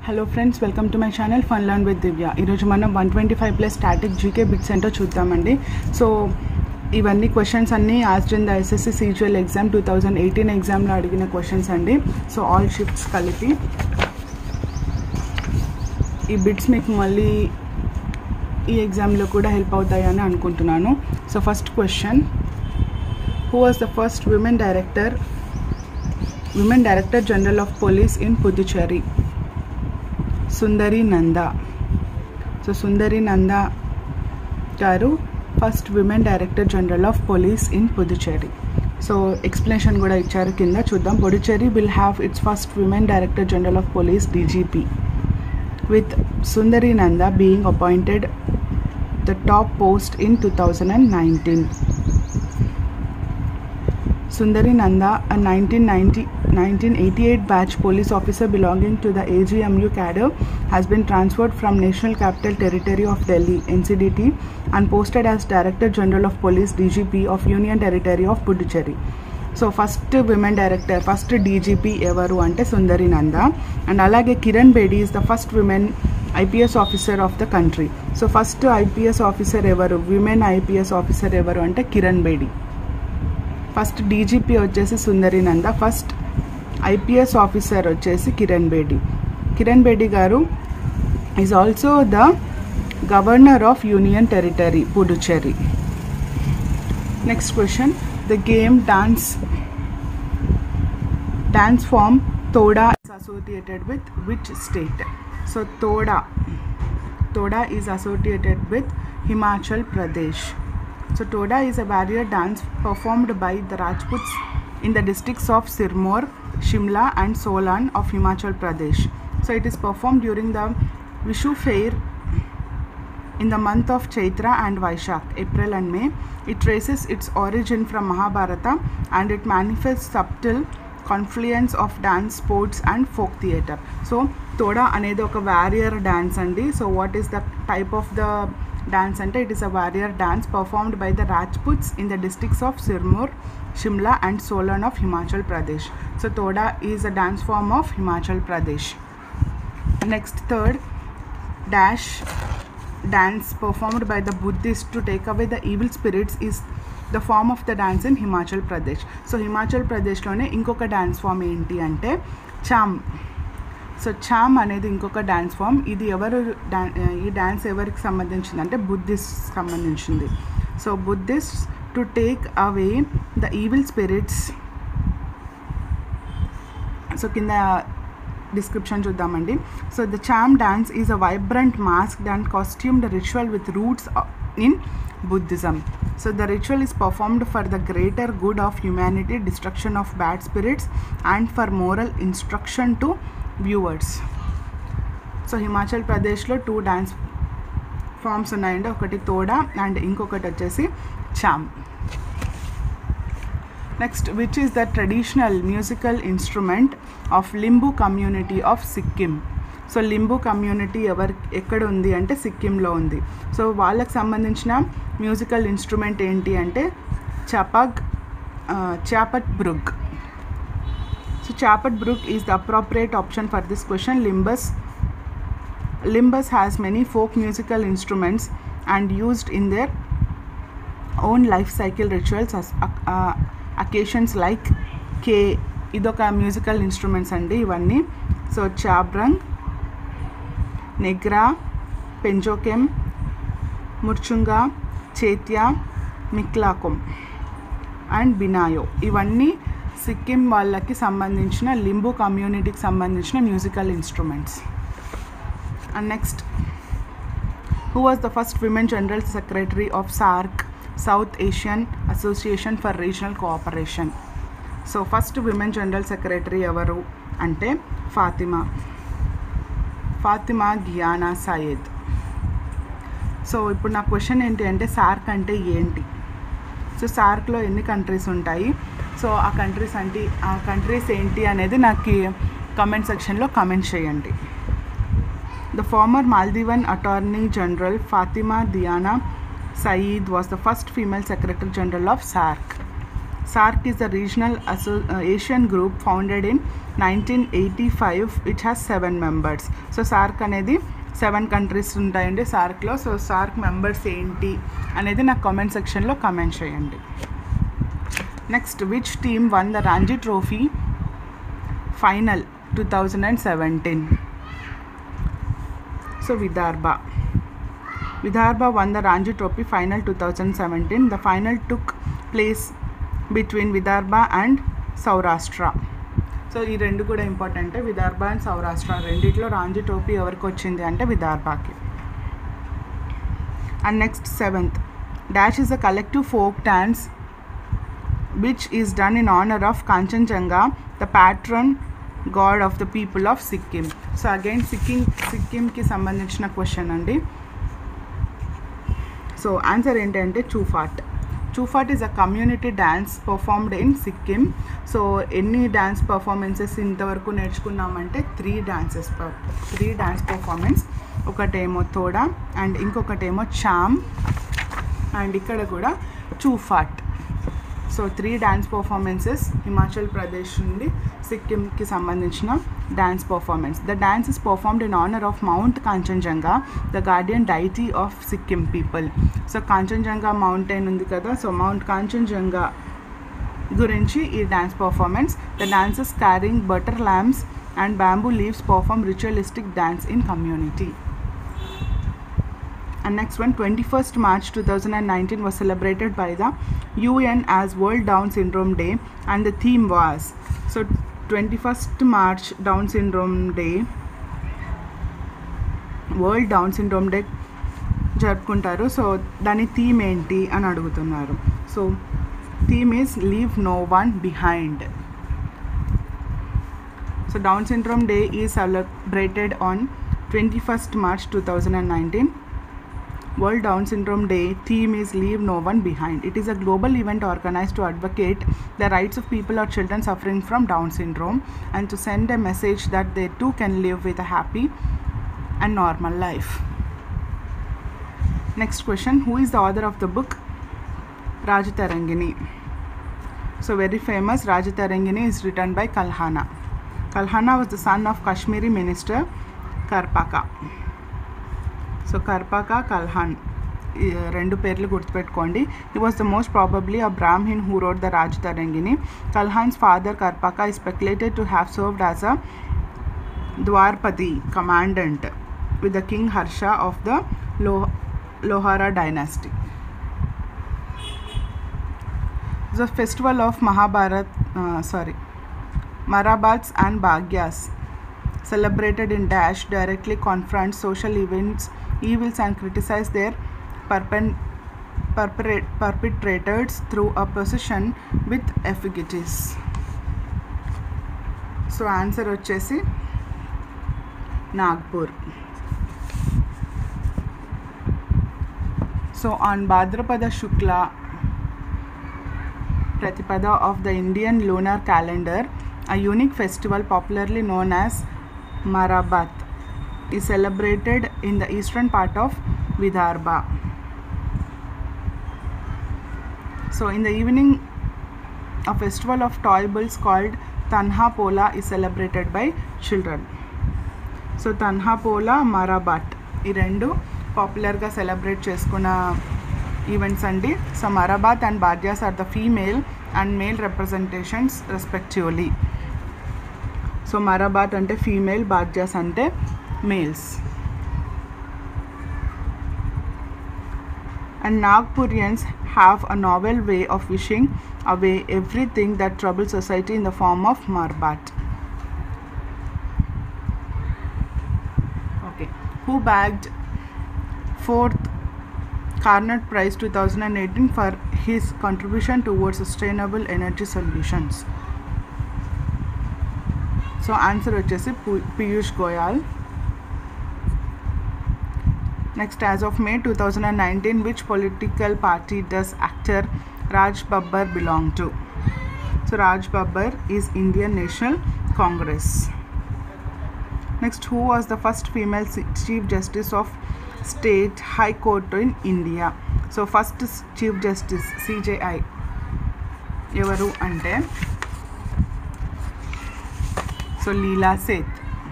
Hello friends, welcome to my channel fun learn with Divya. ఈరోజు మనం 125+ static GK bits ఏంటో చూద్దామండి. సో ఇవన్నీ క్వశ్చన్స్ అన్నీ asked in the SSC CGL exam 2018 ఎగ్జామ్లో అడిగిన క్వశ్చన్స్ అండి. సో ఆల్ షిఫ్ట్స్ కలిపి ఈ బిట్స్ మీకు మళ్ళీ ఈ ఎగ్జామ్లో కూడా హెల్ప్ అవుతాయని అనుకుంటున్నాను. So first question, who was the first women director general of police in Puducherry? Sundari Nanda. So Sundari Nanda garu first women director general of police in Puducherry. So explanation కూడా ఇచ్చారు, కింద చూద్దాం. Puducherry will have its first women director general of police DGP, with Sundari Nanda being appointed the top post in 2019. Sundari Nanda, a 1988 batch police officer belonging to the AGMU cadre, has been transferred from National Capital Territory of Delhi NCDT and posted as Director General of Police DGP of Union Territory of Puducherry. So first women director, first DGP ఎవరు అంటే Sundari Nanda. And అలాగే Kiran Bedi is the first women IPS officer of the country. So first IPS officer ఎవరు, women IPS officer ఎవరు అంటే Kiran Bedi. First DGP వచ్చేసి Sundari Nanda, first IPS officer వచ్చేసి Kiran Bedi. Kiran Bedi garu is also the governor of union territory Puducherry. Next question, the game dance form Toda is associated with which state? So Toda is associated with Himachal Pradesh. So Toda is a warrior dance performed by the Rajputs in the districts of Sirmaur, Shimla and Solan of Himachal Pradesh. So it is performed during the Vishu fair in the month of Chaitra and Vaishak, April and May. It traces its origin from Mahabharata and it manifests subtle confluence of dance, sports and folk theatre. So Toda అనేది ఒక warrior dance అండి. So what is the type of the dance అంటే it is a warrior dance performed by the Rajputs in the districts of Sirmaur, Shimla and Solan of Himachal Pradesh. So Toda is a dance form of Himachal Pradesh. Next third, dash dance performed by the Buddhists to take away the evil spirits is the form of the dance in Himachal Pradesh. So Himachal Pradesh లోనే ఇంకొక dance form ఏంటి అంటే చామ్. So చామ్ అనేది ఇంకొక dance form. ఇది ఎవరు ఈ dance ఎవరికి సంబంధించింది అంటే బుద్ధిస్ట్ సంబంధించింది. సో Buddhist to take away the evil spirits. So కింద డిస్క్రిప్షన్ చూద్దామండి. So the Cham dance is a vibrant masked and costumed ritual with roots in Buddhism. So the ritual is performed for the greater good of humanity, destruction of bad spirits and for moral instruction to viewers. So Himachal ప్రదేశ్లో 2 dance forms ఉన్నాయండి, ఒకటి తోడా and ఇంకొకటి వచ్చేసి Cham. Next, which is the traditional musical instrument of Limbu community of Sikkim? So Limbu community ఎక్కడ ఉంది అంటే సిక్కింలో ఉంది. So వాళ్ళకి సంబంధించిన మ్యూజికల్ ఇన్స్ట్రుమెంట్ ఏంటి అంటే Chyap Brung. So Chyap Brung is the appropriate option for this question. Limbus has many folk musical instruments and used in their own life cycle rituals occasions like కే. ఇదొక మ్యూజికల్ ఇన్స్ట్రుమెంట్స్ అండి ఇవన్నీ. సో చాబ్రంగ్, నెగ్రా, పెంజోకెమ్, ముర్చుంగా, చేత్యా, మిక్లాకొమ్ అండ్ బినాయో, ఇవన్నీ సిక్కిం వాళ్ళకి సంబంధించిన లింబు కమ్యూనిటీకి సంబంధించిన musical instruments. And next, who was the first women general secretary of SAARC, south Asian association for regional cooperation? So first women general secretary ఎవరు అంటే ఫాతిమా గియానా సయ్యద్. సో ఇప్పుడు నా క్వశ్చన్ ఏంటి అంటే SAARC అంటే ఏంటి? సో SAARCలో ఎన్ని కంట్రీస్ ఉంటాయి? సో ఆ కంట్రీస్ ఏంటి అనేది నాకు కమెంట్ సెక్షన్లో కమెంట్ చేయండి. The former Maldivian attorney general Fatima Dhiyana Saeed was the first female Secretary General of SAARC. SAARC is the regional Asian group founded in 1985 which has 7 members. So SAARC అనేది 7 countries ఉంటాయండి సార్క్లో. So SAARC members ఏంటి అనేది నాకు comment సెక్షన్లో comment చేయండి. Next, which team won the Ranji trophy final 2017? So Vidarbha won the Ranji Trophy final 2017. The final took place between Vidarbha and Saurashtra. So ఈ రెండు కూడా ఇంపార్టెంటే, విదర్భ అండ్ సౌరాష్ట్ర రెండిట్లో రాంజీ ట్రోఫీ ఎవరికి వచ్చింది అంటే విదర్భకి. And next 7th, dash is a collective folk dance which is done in honour of Kanchenjunga, the patron god of the people of Sikkim. So again సిక్కింకి సంబంధించిన క్వశ్చన్ అండి. సో ఆన్సర్ ఏంటంటే Chufaat is a community dance performed in Sikkim. So ఎన్ని dance performances ఇంతవరకు నేర్చుకున్నామంటే 3 dance performance. ఒకటేమో తోడా and ఇంకొకటేమో charm and ఇక్కడ కూడా Chufaat. So 3 dance performances Himachal Pradesh నుండి సిక్కింకి సంబంధించిన dance performance. The dance is performed in honour of mount Kanchenjunga, the guardian deity of Sikkim people. So Kanchenjunga mountain ఉంది కదా, సో మౌంట్ కాంచన్జంగా గురించి ఈ dance performance. The dancers carrying butter lamps and bamboo leaves perform ritualistic dance in community. And next one, 21st March 2019 was celebrated by the UN as World Down Syndrome Day and the theme was, so 21st March Down Syndrome Day, World Down Syndrome Day జరుపుకుంటారు. So దాని theme ఏంటి అని అడుగుతున్నారు. So theme is leave no one behind. So Down syndrome day is celebrated on 21st March 2019. World Down Syndrome Day theme is Leave No One Behind. It is a global event organized to advocate the rights of people or children suffering from Down syndrome and to send a message that they too can live with a happy and normal life. Next question, who is the author of the book Rajatarangini? So very famous, Rajatarangini is written by Kalhana. Kalhana was the son of Kashmiri minister Karpaka. So Karpaka Kalhan రెండు పేర్లు గుర్తుపెట్టుకోండి. He was the most probably a Brahmin who wrote the Rajatarangini. Kalhan's father Karpaka is speculated to have served as a Dwarpati commandant with the king Harsha of the Lohara dynasty. The festival of Marabats and Bhagyas celebrated in dash directly confronts social evils and criticize their perpetrators through a procession with effigies. So answer వచ్చేసి Nagpur. So on Bhadrapada Shukla Pratipada of the Indian lunar calendar, a unique festival popularly known as Marabat is celebrated in the eastern part of Vidarbha. So in the evening, a festival of toy bulls called Tanha Pola is celebrated by children. So Tanha Pola, Marabat ఈ రెండు పాపులర్గా celebrate చేసుకున్న events అండి. So Marbat and Badgyas are the female and male representations respectively. So Marbat అంటే female, Badgyas అంటే males. And Nagpurians have a novel way of wishing away everything that troubles society in the form of Marbat. Okay, who bagged 4th Carnot Prize 2018 for his contribution towards sustainable energy solutions? So answer vachesi Piyush Goyal. Next, as of May 2019, which political party does actor Raj Babbar belong to? So Raj Babbar is Indian National Congress. Next, who was the first female Chief Justice of State High Court in India? So first Chief Justice CJI ఎవరు అంటే so Leela Seth.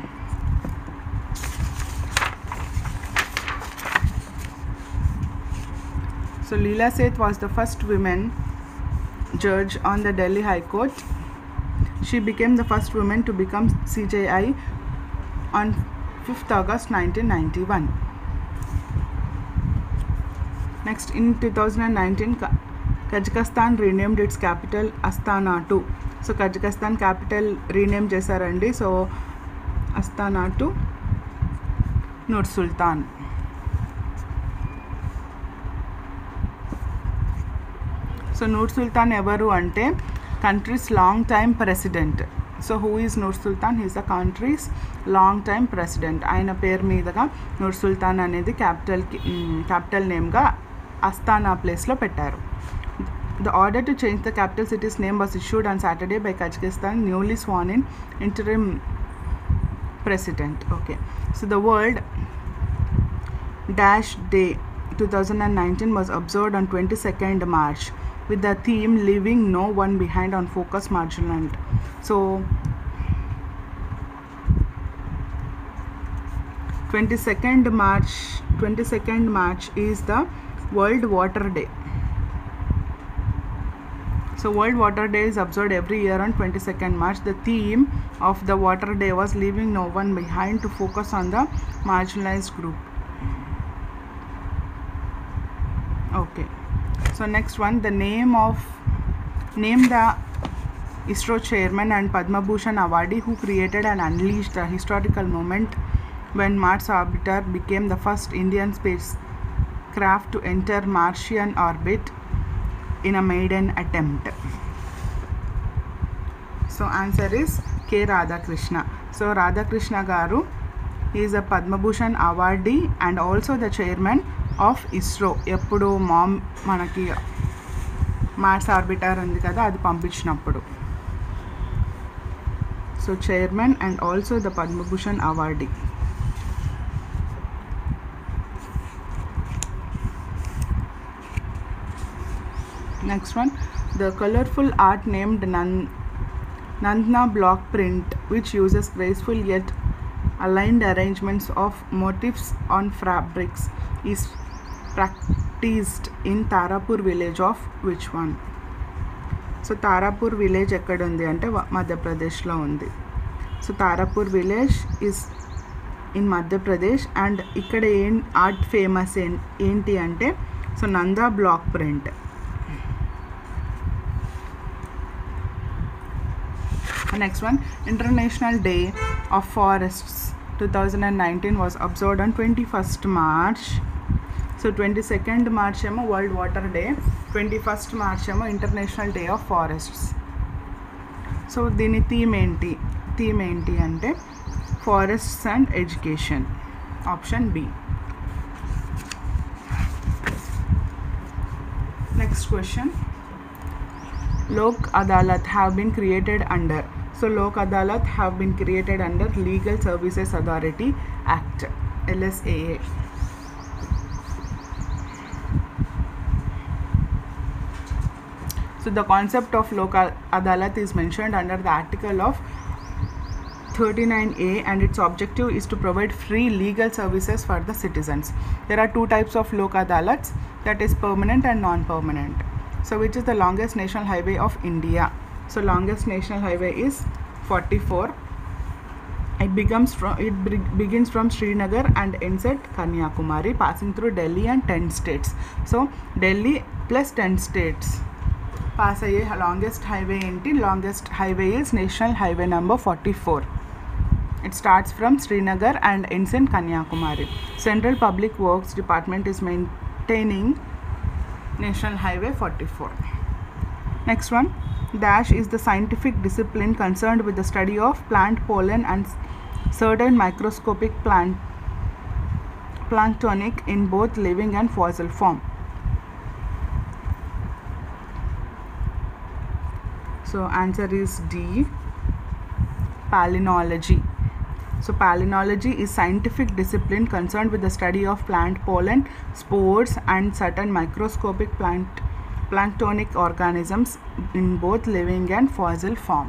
So Leela Seth was the first woman judge on the Delhi High Court. She became the first woman to become CJI on 5th August 1991. Next, in 2019, Kazakhstan renamed its capital Astana to. So Kazakhstan capital rename chesarandi. So Astana to Nur Sultan. So Nur Sultan evaru ante country's long time president. So who is Nur Sultan? He is the country's long time president. Ayana పేరు మీదగా Nur Sultan అనేది capital name గా Astana place లో పెట్టారు. The order to change the capital city's name was issued on Saturday by Kazakhstan newly sworn in interim president. Okay, so the World Dash Day 2019 was observed on 22nd March with the theme leaving no one behind on focus marginalized. So 22nd March is the World Water Day. So World Water Day is observed every year on 22nd March. The theme of the Water Day was leaving no one behind to focus on the marginalized group. Okay, so next one, the name the ISRO chairman and Padma Bhushan awardee who created and unleashed a historical moment when Mars orbiter became the first Indian spacecraft to enter Martian orbit in a maiden attempt. So answer is K. Radhakrishna. So Radhakrishna garu is a Padma Bhushan awardee and also the chairman of ISRO. ఎప్పుడు మనకి Mars arbiter ఉంది కదా అది పంపించినప్పుడు. So chairman and also the Padma Bhushan awardee. Next one, the colorful art named Nandna block print, which uses graceful yet aligned arrangements of motifs on fabrics, is practiced in Tarapur village of which one? So Tarapur village ekkada undi ante Madhya Pradesh lo undi. So Tarapur village is in Madhya Pradesh and ikkada art famous enti ante so Nanda block print. Next one, International Day of Forests 2019 was observed on 21st March. So 22nd March ఏమో World Water Day, 21st March ఏమో International Day of Forests. So దీని theme ఏంటి అంటే forests and education. Option B. Next question, Lok Adalat have been created under. So Lok Adalat have been created under Legal Services Authority Act, LSAA. So the concept of Lok Adalat is mentioned under the article of 39A and its objective is to provide free legal services for the citizens. There are two types of Lok Adalats, that is permanent and non-permanent. So which is the longest national highway of India? So longest national highway is 44. It begins from Srinagar and ends at Kanyakumari, passing through Delhi and 10 states. So Delhi plus 10 states pass aye longest highway enti. Longest highway is national highway number 44. It starts from Srinagar and ends in Kanyakumari. Central Public Works Department is maintaining National Highway 44. Next one, Dash is the scientific discipline concerned with the study of plant pollen and certain microscopic planktonic in both living and fossil form. So answer is D, palynology. So palynology is scientific discipline concerned with the study of plant pollen, spores and certain microscopic planktonic organisms in both living and fossil form.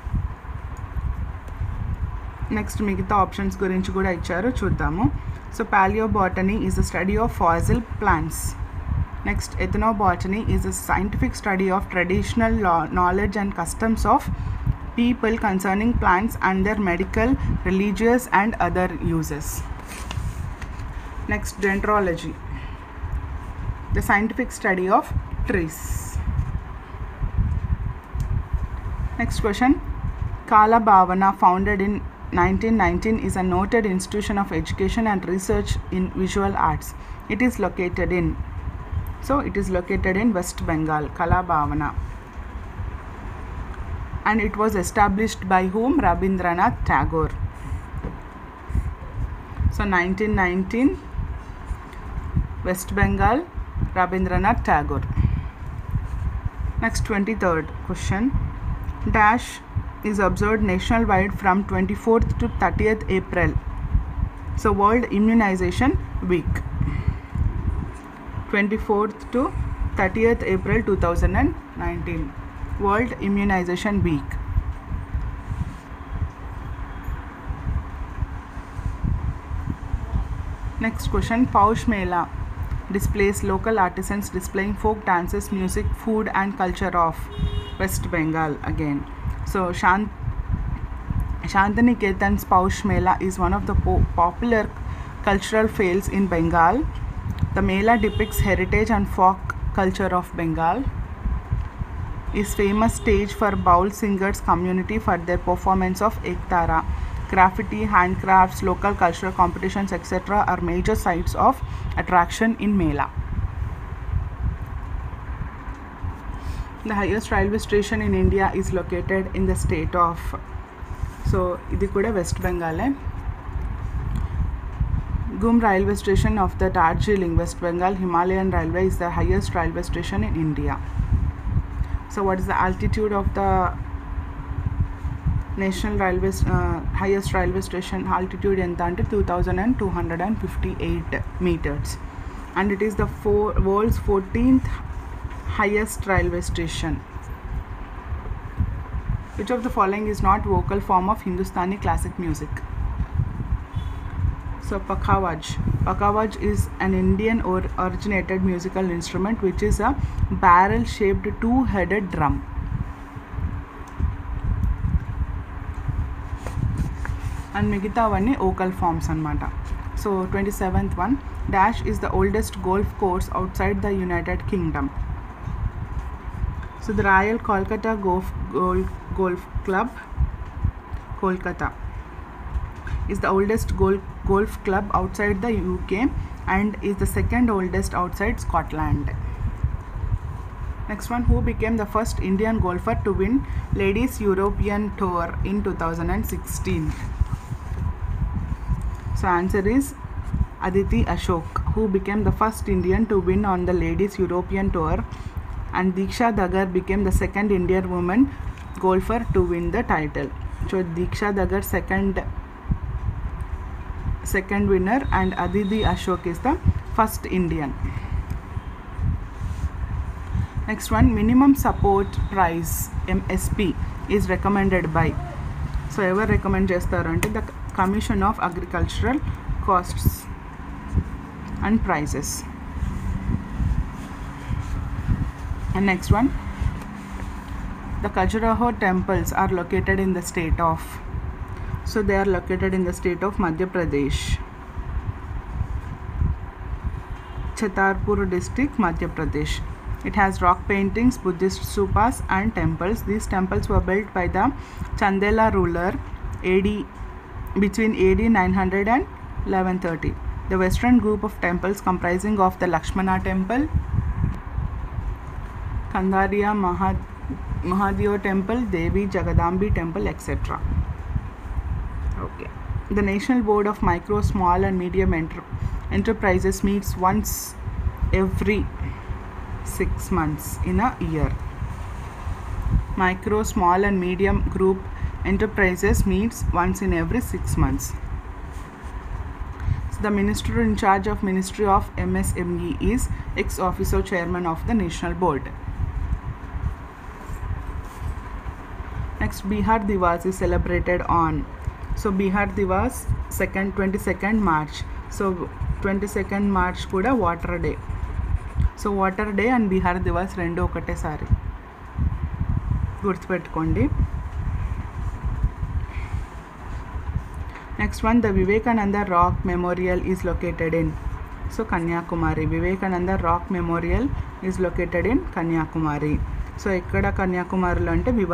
Next మిగతా options గురించి కూడా ఇచ్చారు, చూద్దాము. So paleobotany is the study of fossil plants. Next, ethnobotany is a scientific study of traditional knowledge and customs of people concerning plants and their medical, religious and other uses. Next, dendrology, the scientific study of trees. Next question, Kala Bhavana, founded in 1919, is a noted institution of education and research in visual arts. It is located in West Bengal, Kala Bhavana. And it was established by whom? Rabindranath Tagore. So 1919, West Bengal, Rabindranath Tagore. Next, 23rd question, dash is observed nationwide from 24th to 30th April. So World Immunization Week, 24th to 30th April 2019, World Immunization Week. Next question, Paush Mela displays local artisans displaying folk dances, music, food and culture of West Bengal again. So Shantiniketan's Paush Mela is one of the popular cultural fairs in Bengal. The Mela depicts heritage and folk culture of Bengal. Is famous stage for Baul singers community for their performance of Ektara. Graffiti, handcrafts, local cultural competitions, etc. are major sites of attraction in Mela. The highest railway station in India is located in the state of, so idi kuda West Bengal. Gum railway station of the Darjeeling, West Bengal, Himalayan Railway, is the highest railway station in India. So what is the altitude of the national railways, highest railway station altitude enta ante 2258 meters, and it is the world's 14th highest railway station. Which of the following is not vocal form of Hindustani classic music? So Pakawaj is an Indian originated musical instrument which is a barrel shaped two-headed drum. And migita vanni vocal forms anamata. So 27th one, dash is the oldest golf course outside the United Kingdom. So the Royal Kolkata Golf Club, Kolkata, is the oldest golf club outside the UK and is the second oldest outside Scotland. Next one, who became the first Indian golfer to win Ladies European Tour in 2016? So answer is Aditi Ashok, who became the first Indian to win on the Ladies European Tour, and Diksha Dagar became the second Indian woman golfer to win the title. So Diksha Dagar second winner and Aditi Ashok is the first Indian. Next one, minimum support price MSP is recommended by, so ever recommend chestaru ante the Commission of Agricultural Costs and Prices. And next one, the Khajuraho temples are located in the state of, so they are located in the state of Madhya Pradesh, Chhatarpur district, Madhya Pradesh. It has rock paintings, Buddhist stupas and temples. These temples were built by the Chandela ruler between AD 900 and 1130. The western group of temples comprising of the Lakshmana temple, Kandariya Mahadeo temple, Devi Jagadambi temple, etc. Okay. The National Board of Micro, Small and Medium Enterprises meets once every 6 months in a year. Micro, Small and Medium Group Enterprises meets once in every 6 months. So the minister in charge of Ministry of MSME is ex officio chairman of the National Board. Next, Bihar Divas is celebrated on. So Bihar Divas 22nd March. So 22nd March kuda water day. So water day and Bihar Divas rendu okate sari గుర్తుపెట్టుకోండి. Next one, the Vivekananda Rock Memorial is located in. So Kanyakumari. Vivekananda Rock Memorial is located in Kanyakumari. So ikkada Kanyakumari lo ante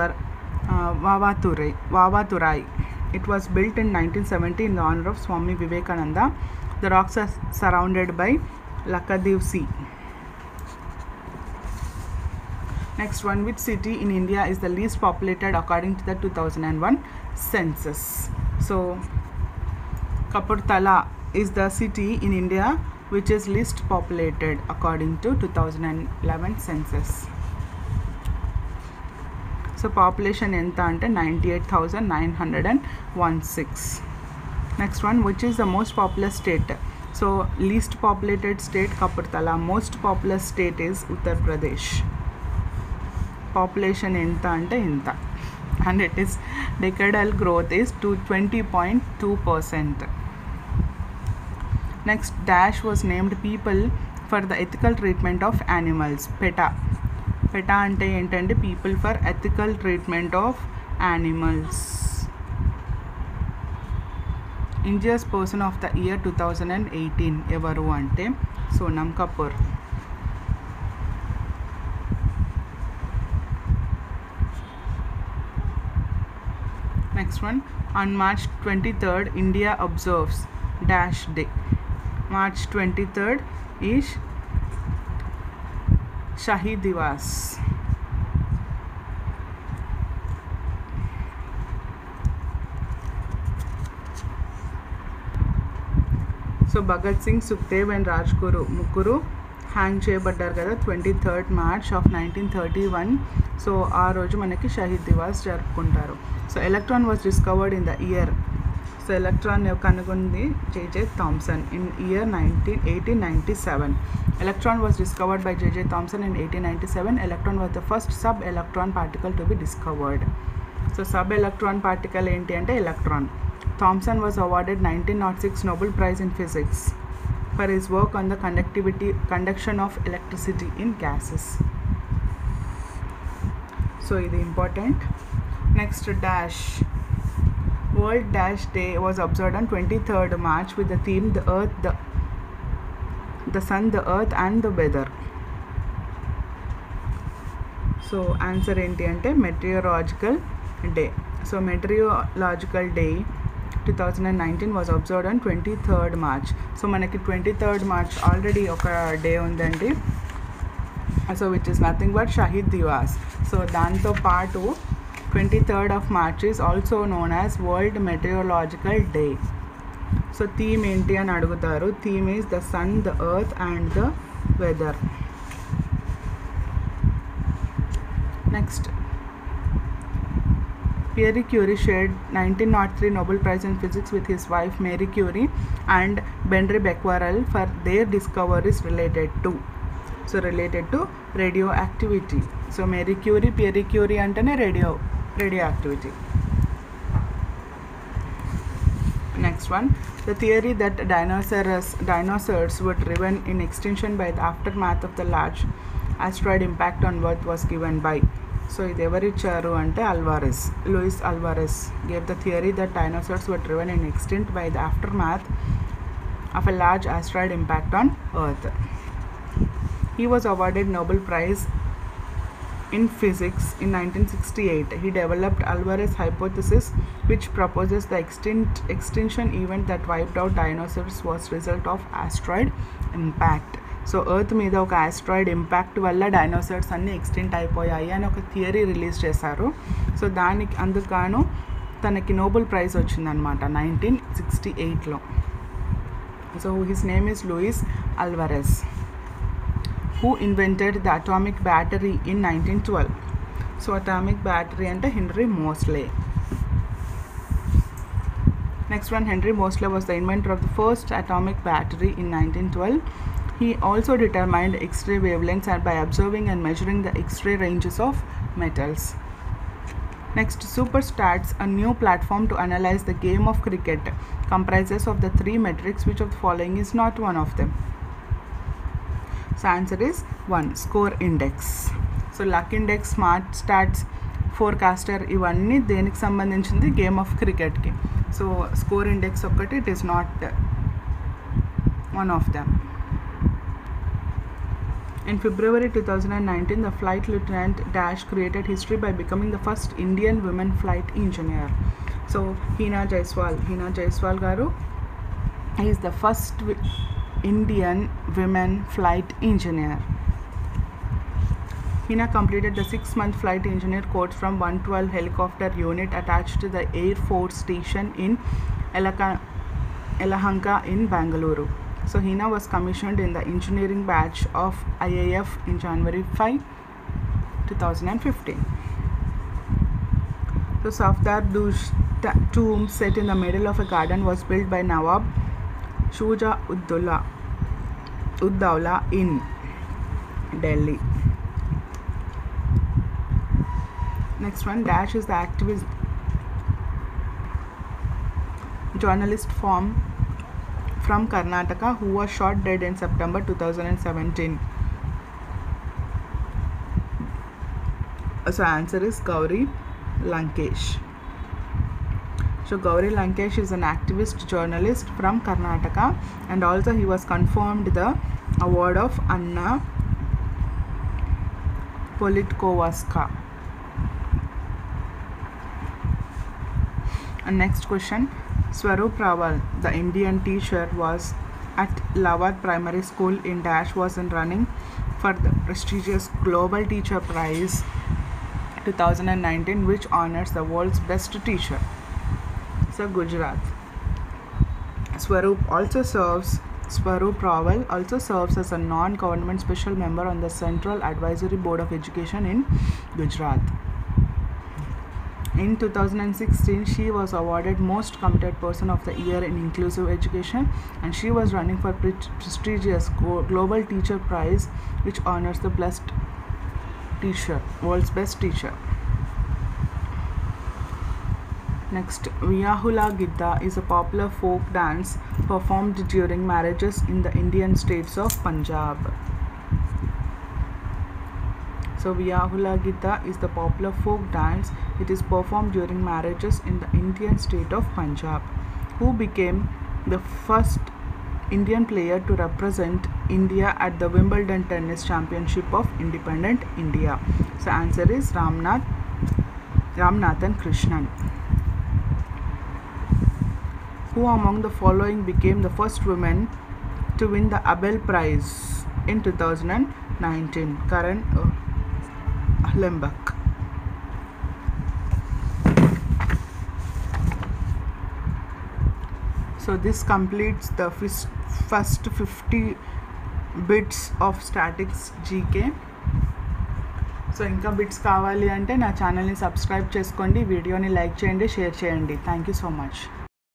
Vavaturai. It was built in 1970 in the honor of Swami Vivekananda. The rocks are surrounded by Lakadiv Sea. Next one, which city in India is the least populated according to the 2001 census? So Kapurthala is the city in India which is least populated according to 2011 census. So population enta ante 98,916. Next one, which is the most populous state? So least populated state Kapurthala, most populous state is Uttar Pradesh. Population enta ante inta, and it is decadal growth is to 20.2%. Next, Dash was named people for the ethical treatment of animals. PETA ante ఏంటంటే people for ethical treatment of animals. India's person of the year 2018 ఎవరు అంటే Sonam Kapoor. Next one, on March 23rd India observes Dash Day. March 23rd is Shahid Divas. So Bhagat Singh, Sukhdev and Rajguru ముగ్గురు hang చేయబడ్డారు కదా 23rd March of 1931. So ఆ రోజు మనకి షహీద్ దివాస్ జరుపుకుంటారు. So electron was discovered in the year. So electron కనుగొంది J.J. Thomson in year 1897. Electron was discovered by J.J. Thomson in 1897. Electron was the first sub-electron particle to be discovered. So sub-electron particle ఏంటి అంటే electron. Thomson was awarded 1906 Nobel Prize in Physics for his work on the conduction of electricity in gases. So ఇది important. Next, Dash. World Dash Day was observed on 23rd March with the theme the Earth, the Sun, the Earth and the Weather. So answer ఏంటి అంటే Meteorological Day. So Meteorological Day 2019 was observed on 23rd March. So మనకి 23rd March already ఒక day ఉందండి. So which is nothing but Shahid Divas. So దాంతో పాటు 23rd of March is also known as World Meteorological Day. So theme ఏంటి అని అడుగుతారు. Theme is the sun, the earth and the weather. Next, Pierre Curie shared 1903 Nobel Prize in Physics with his wife Marie Curie and Henri Becquerel for their discoveries related to radioactivity. So Marie Curie, Pierre Curie అంటేనే radioactivity. Next one, the theory that dinosaurs were driven in extinction by the aftermath of the large asteroid impact on Earth was given by. So ఇది ఎవరు ఇచ్చారు అంటే Luis Alvarez gave the theory that dinosaurs were driven in extinct by the aftermath of a large asteroid impact on Earth. He was awarded Nobel Prize in Physics in 1968. He developed Alvarez hypothesis, which proposes the extinction event that wiped out dinosaurs was result of asteroid impact. So Earth మీద ఒక asteroid impact వల్ల dinosaurs అన్నీ extinct అయిపోయాయి అని ఒక theory release చేశారు. So అందుకు తనకి నోబెల్ ప్రైజ్ వచ్చిందనమాట 1968లో. So his name is Louis Alvarez, who invented the atomic battery in 1912. So atomic battery ante Henry Moseley. Next one, Henry Moseley was the inventor of the first atomic battery in 1912. He also determined X-ray wavelengths by observing and measuring the X-ray ranges of metals. Next, Superstats, a new platform to analyze the game of cricket, comprises of the 3 metrics. Which of the following is not one of them? So answer is 1, score index. So luck index, smart stats, forecaster ఇవన్నీ దేనికి సంబంధించింది? Game of క్రికెట్కి. So score index ఒక్కటి it is not one of them. In February 2019, the flight lieutenant Dash created history by becoming the first Indian women flight engineer. So Hina Jaiswal garu is the first Indian women flight engineer. Hina completed the 6-month flight engineer course from 112 helicopter unit attached to the Air Force Station in Yelahanka in Bangalore. So Hina was commissioned in the engineering batch of IAF in January 5, 2015. So Safdar Du's tomb set in the middle of a garden was built by Nawab Shuja Uddawla in Delhi. Next one, Dash is the activist journalist from Karnataka who was shot dead in September 2017. So answer is Gauri Lankesh. So Gauri Lankesh is an activist journalist from Karnataka, and also he was confirmed the award of Anna Politkovska. And next question, Swaroop Rawal, the Indian teacher, was at Lawad Primary School in Dash was in running for the prestigious Global Teacher Prize 2019, which honors the world's best teacher. So Gujarat. Swaroop Rawal also serves as a non-government special member on the Central Advisory Board of Education in Gujarat. In 2016, she was awarded Most Committed Person of the Year in Inclusive Education, and she was running for prestigious Global Teacher Prize, which honors the world's best teacher. Next, Viyahula Gidda is a popular folk dance performed during marriages in the Indian states of Punjab. So Viyahula Gidda is the popular folk dance. It is performed during marriages in the Indian state of Punjab. Who became the first Indian player to represent India at the Wimbledon Tennis Championship of Independent India? So answer is Ramnathan Krishnan. Who among the following became the first woman to win the Abel Prize in 2019? Karan Lembach. So this completes the first 50 bits of statics GK. So ఇంకా bits కావాలి అంటే నా ఛానల్ని subscribe చేసుకోండి, వీడియోని like చేయండి, share చేయండి. Thank you so much.